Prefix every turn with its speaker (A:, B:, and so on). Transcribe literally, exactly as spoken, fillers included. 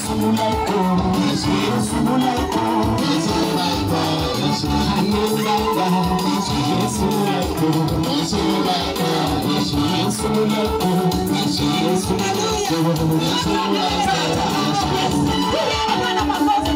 A: Yesu Mulaiko, Yesu Mulaiko, Yesu Mulaiko, Yesu Mulaiko, Yesu Mulaiko, Yesu Mulaiko, Yesu Mulaiko, Yesu Mulaiko, Yesu Mulaiko.